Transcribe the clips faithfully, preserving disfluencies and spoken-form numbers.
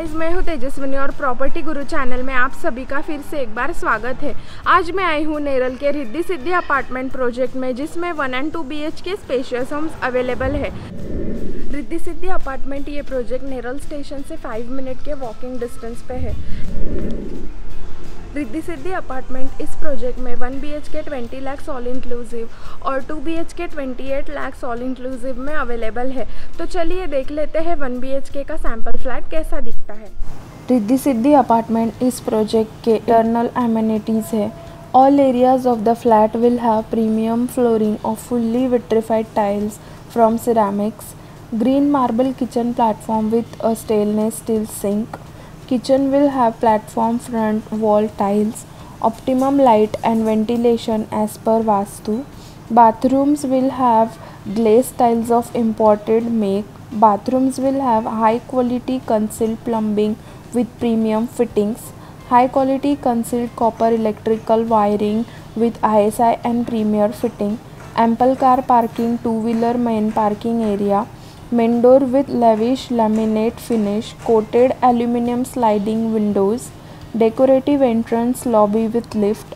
Guys, मैं हूं तेजस्विनी और प्रॉपर्टी गुरु चैनल में आप सभी का फिर से एक बार स्वागत है। आज मैं आई हूं नेरल के रिद्धि सिद्धि अपार्टमेंट प्रोजेक्ट में, जिसमें one and two B H K spacious homes available है। रिद्धि सिद्धि अपार्टमेंट ये प्रोजेक्ट नेरल स्टेशन से फाइव मिनट के वॉकिंग डिस्टेंस पे है। रिद्धि सिद्धि अपार्टमेंट इस प्रोजेक्ट में one B H K twenty lakhs all inclusive और two B H K twenty eight lakhs all inclusive में अवेलेबल है। तो चलिए देख लेते हैं वन बी एच के का सैम्पल फ्लैट कैसा दिखता है। रिद्धि सिद्धि अपार्टमेंट इस प्रोजेक्ट के इंटरनल एमिनिटीज़ है। All areas of the flat will have premium flooring of fully vitrified tiles from ceramics, green marble kitchen platform with a stainless steel sink. Kitchen will have platform front wall tiles, optimum light and ventilation as per Vastu. Bathrooms will have glazed tiles of imported make. Bathrooms will have high quality concealed plumbing with premium fittings, high quality concealed copper electrical wiring with I S I and premier fitting, ample car parking, two-wheeler main parking area, main door with lavish laminate finish, coated aluminum sliding windows, decorative entrance lobby with lift.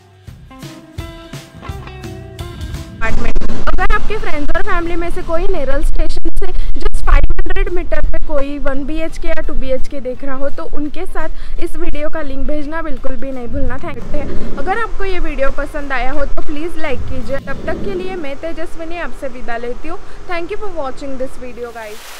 अगर आपके friends और family में से कोई Neral station से just five hundred metre पे कोई one B H के या टू बी एच के देख रहा हो तो उनके साथ इस वीडियो का लिंक भेजना बिल्कुल भी नहीं भूलना। Thank you. अगर आपको ये वीडियो पसंद आया हो तो प्लीज़ लाइक कीजिए। तब तक के लिए मैं तेजस्विनी आपसे विदा लेती हूँ। Thank you for watching this video guys.